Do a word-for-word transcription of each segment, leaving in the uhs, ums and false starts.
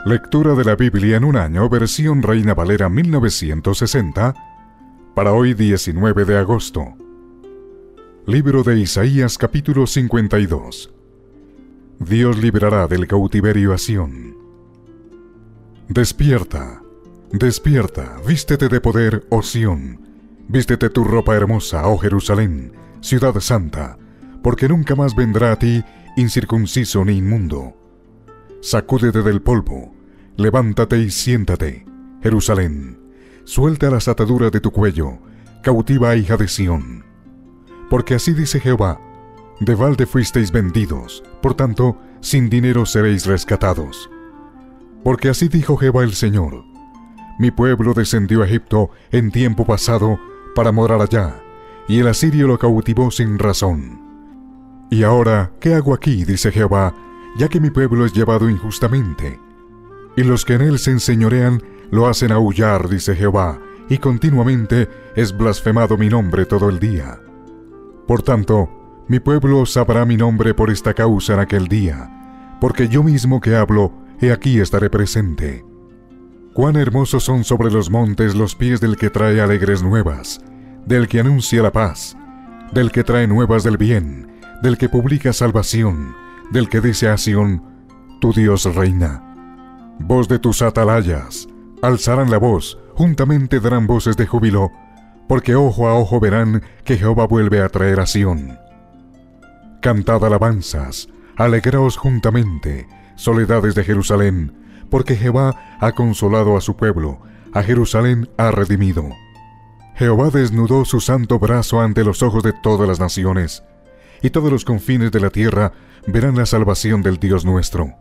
Lectura de la Biblia en un año, versión Reina Valera mil novecientos sesenta, para hoy diecinueve de agosto. Libro de Isaías capítulo cincuenta y dos. Dios liberará del cautiverio a Sión. Despierta, despierta, vístete de poder, oh Sión, vístete tu ropa hermosa, oh Jerusalén, ciudad santa, porque nunca más vendrá a ti incircunciso ni inmundo. Sacúdete del polvo, levántate y siéntate, Jerusalén, suelta las ataduras de tu cuello, cautiva hija de Sión. Porque así dice Jehová, de balde fuisteis vendidos, por tanto, sin dinero seréis rescatados. Porque así dijo Jehová el Señor, mi pueblo descendió a Egipto en tiempo pasado para morar allá, y el asirio lo cautivó sin razón. Y ahora, ¿qué hago aquí? Dice Jehová, ya que mi pueblo es llevado injustamente. Y los que en él se enseñorean lo hacen aullar, dice Jehová, y continuamente es blasfemado mi nombre todo el día. Por tanto, mi pueblo sabrá mi nombre por esta causa en aquel día, porque yo mismo que hablo, he aquí estaré presente. Cuán hermosos son sobre los montes los pies del que trae alegres nuevas, del que anuncia la paz, del que trae nuevas del bien, del que publica salvación, del que dice a Sión, tu Dios reina. Voz de tus atalayas, alzarán la voz, juntamente darán voces de júbilo, porque ojo a ojo verán que Jehová vuelve a traer a Sión. Cantad alabanzas, alegraos juntamente, soledades de Jerusalén, porque Jehová ha consolado a su pueblo, a Jerusalén ha redimido. Jehová desnudó su santo brazo ante los ojos de todas las naciones, y todos los confines de la tierra verán la salvación del Dios nuestro.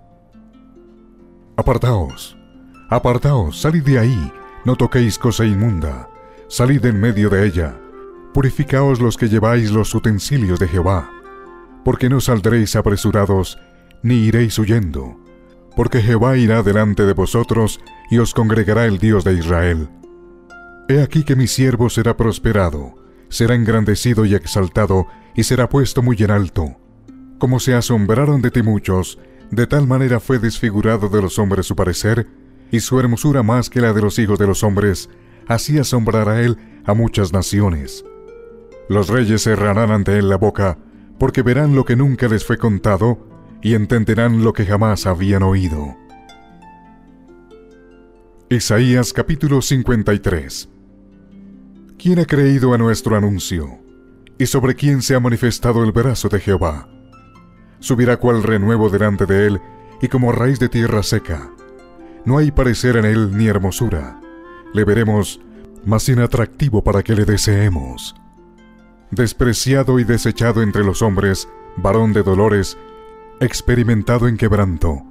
Apartaos, apartaos, salid de ahí, no toquéis cosa inmunda, salid en medio de ella, purificaos los que lleváis los utensilios de Jehová, porque no saldréis apresurados, ni iréis huyendo, porque Jehová irá delante de vosotros, y os congregará el Dios de Israel. He aquí que mi siervo será prosperado, será engrandecido y exaltado, y será puesto muy en alto. Como se asombraron de ti muchos, de tal manera fue desfigurado de los hombres su parecer, y su hermosura más que la de los hijos de los hombres, así asombrará él a muchas naciones. Los reyes cerrarán ante él la boca, porque verán lo que nunca les fue contado, y entenderán lo que jamás habían oído. Isaías capítulo cincuenta y tres. ¿Quién ha creído a nuestro anuncio? ¿Y sobre quién se ha manifestado el brazo de Jehová? Subirá cual renuevo delante de él, y como raíz de tierra seca. No hay parecer en él ni hermosura. Le veremos, mas inatractivo para que le deseemos. Despreciado y desechado entre los hombres, varón de dolores, experimentado en quebranto.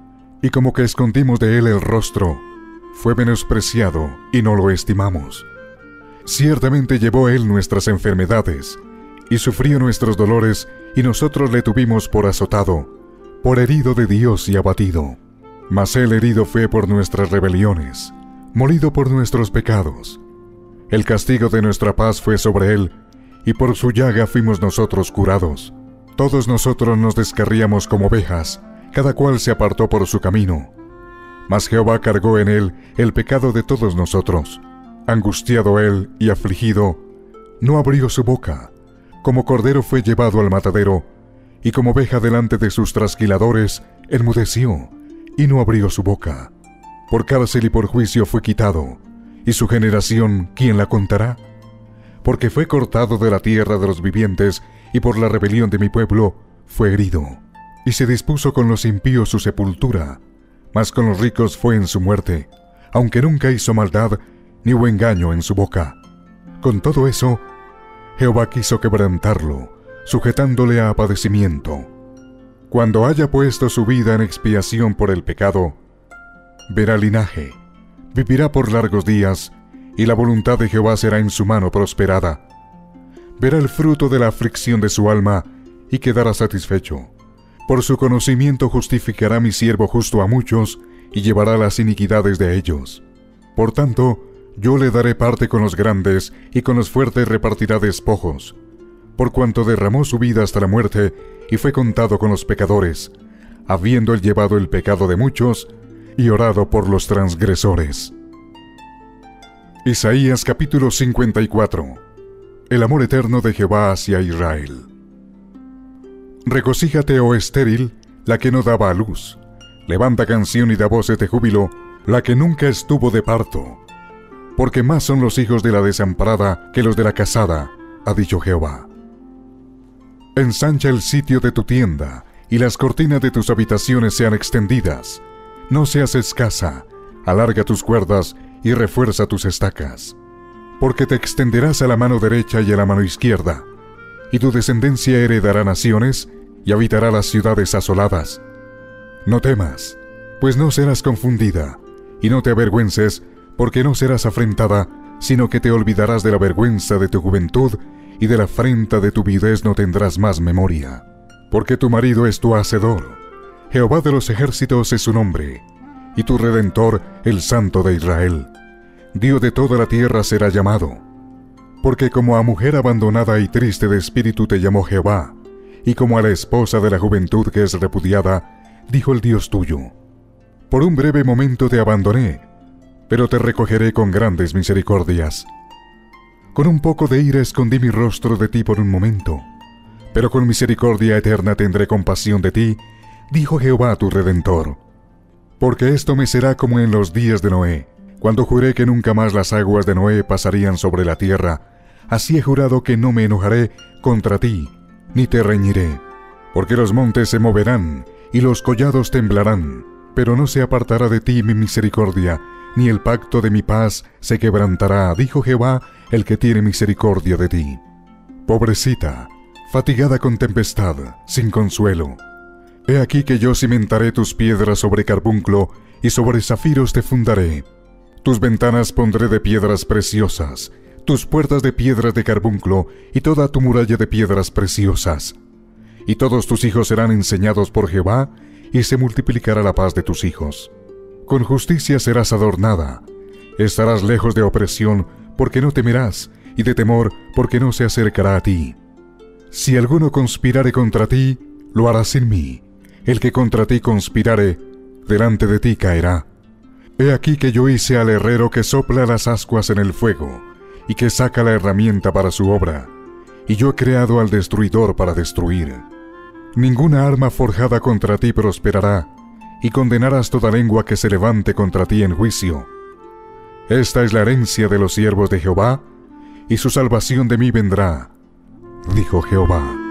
Y como que escondimos de él el rostro, fue menospreciado y no lo estimamos. Ciertamente llevó él nuestras enfermedades, y sufrió nuestros dolores, y nosotros le tuvimos por azotado, por herido de Dios y abatido. Mas él herido fue por nuestras rebeliones, molido por nuestros pecados. El castigo de nuestra paz fue sobre él, y por su llaga fuimos nosotros curados. Todos nosotros nos descarríamos como ovejas, cada cual se apartó por su camino. Mas Jehová cargó en él el pecado de todos nosotros. Angustiado él y afligido, no abrió su boca. Como cordero fue llevado al matadero, y como oveja delante de sus trasquiladores, enmudeció, y no abrió su boca. Por cárcel y por juicio fue quitado, y su generación, ¿quién la contará? Porque fue cortado de la tierra de los vivientes, y por la rebelión de mi pueblo fue herido. Y se dispuso con los impíos su sepultura, mas con los ricos fue en su muerte, aunque nunca hizo maldad, ni hubo engaño en su boca. Con todo eso, Jehová quiso quebrantarlo, sujetándole a padecimiento. Cuando haya puesto su vida en expiación por el pecado, verá linaje, vivirá por largos días, y la voluntad de Jehová será en su mano prosperada. Verá el fruto de la aflicción de su alma, y quedará satisfecho. Por su conocimiento justificará mi siervo justo a muchos, y llevará las iniquidades de ellos. Por tanto, yo le daré parte con los grandes, y con los fuertes repartirá despojos. Por cuanto derramó su vida hasta la muerte, y fue contado con los pecadores, habiendo él llevado el pecado de muchos, y orado por los transgresores. Isaías capítulo cincuenta y cuatro. El amor eterno de Jehová hacia Israel. Regocíjate, oh estéril, la que no daba a luz. Levanta canción y da voces de júbilo, la que nunca estuvo de parto. Porque más son los hijos de la desamparada que los de la casada, ha dicho Jehová. Ensancha el sitio de tu tienda, y las cortinas de tus habitaciones sean extendidas. No seas escasa, alarga tus cuerdas y refuerza tus estacas. Porque te extenderás a la mano derecha y a la mano izquierda, y tu descendencia heredará naciones y habitará las ciudades asoladas. No temas, pues no serás confundida, y no te avergüences, porque no serás afrentada, sino que te olvidarás de la vergüenza de tu juventud, y de la afrenta de tu viudez no tendrás más memoria. Porque tu marido es tu hacedor, Jehová de los ejércitos es su nombre, y tu Redentor, el Santo de Israel. Dios de toda la tierra será llamado. Porque como a mujer abandonada y triste de espíritu te llamó Jehová, y como a la esposa de la juventud que es repudiada, dijo el Dios tuyo: por un breve momento te abandoné, pero te recogeré con grandes misericordias. Con un poco de ira escondí mi rostro de ti por un momento, pero con misericordia eterna tendré compasión de ti, dijo Jehová tu Redentor. Porque esto me será como en los días de Noé, cuando juré que nunca más las aguas de Noé pasarían sobre la tierra. Así he jurado que no me enojaré contra ti, ni te reñiré. Porque los montes se moverán, y los collados temblarán, pero no se apartará de ti mi misericordia, ni el pacto de mi paz se quebrantará, dijo Jehová, el que tiene misericordia de ti. Pobrecita, fatigada con tempestad, sin consuelo. He aquí que yo cimentaré tus piedras sobre carbunclo, y sobre zafiros te fundaré. Tus ventanas pondré de piedras preciosas, tus puertas de piedras de carbunclo, y toda tu muralla de piedras preciosas. Y todos tus hijos serán enseñados por Jehová, y se multiplicará la paz de tus hijos. Con justicia serás adornada, estarás lejos de opresión, porque no temerás, y de temor, porque no se acercará a ti. Si alguno conspirare contra ti, lo hará sin mí. El que contra ti conspirare, delante de ti caerá. He aquí que yo hice al herrero que sopla las ascuas en el fuego, y que saca la herramienta para su obra, y yo he creado al destruidor para destruir. Ninguna arma forjada contra ti prosperará, y condenarás toda lengua que se levante contra ti en juicio. Esta es la herencia de los siervos de Jehová, y su salvación de mí vendrá, dijo Jehová.